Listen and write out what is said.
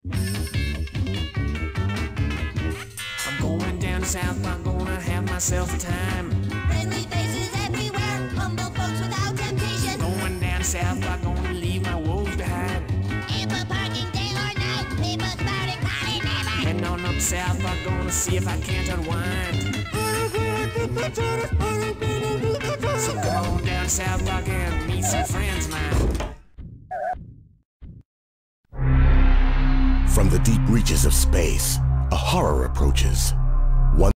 I'm going down south, I'm gonna have myself a time. Friendly faces everywhere, humble folks without temptation. Going down south, I'm gonna leave my woes behind. Ample parking day or night, people spouting party never. Heading on up south, I'm gonna see if I can't unwind. So come on down south, I can meet some friends of mine. From the deep reaches of space, a horror approaches.